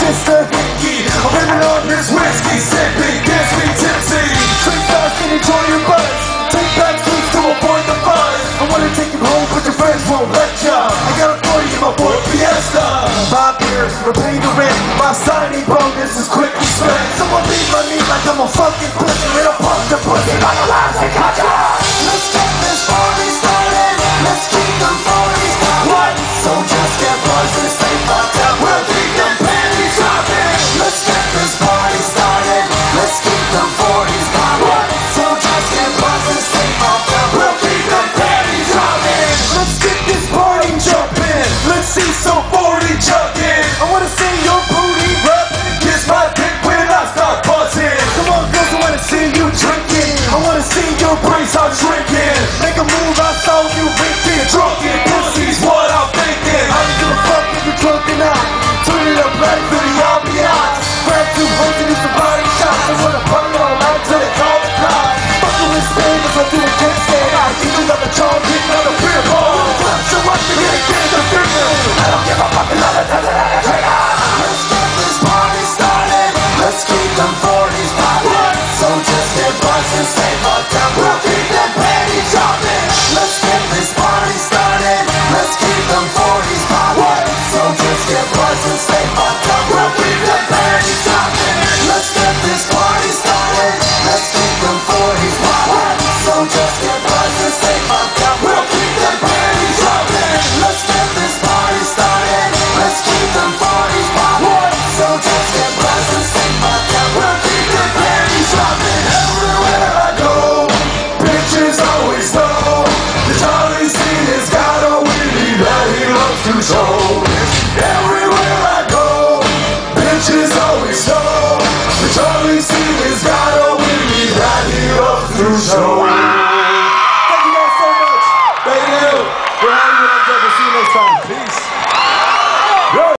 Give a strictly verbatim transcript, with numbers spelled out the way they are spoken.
sister Hickey. I'm living on this whiskey, sipping, gets me tipsy. Drink fast and enjoy your buzz. Take back seats to avoid the buzz. I wanna take you home, but your friends won't let ya. I got a forty in my Ford Fiesta. Five years, we're paying the rent. My signing bonus is quickly spent. Someone beat my knee like I'm a fucking pussy, and I'll pump the pussy like a last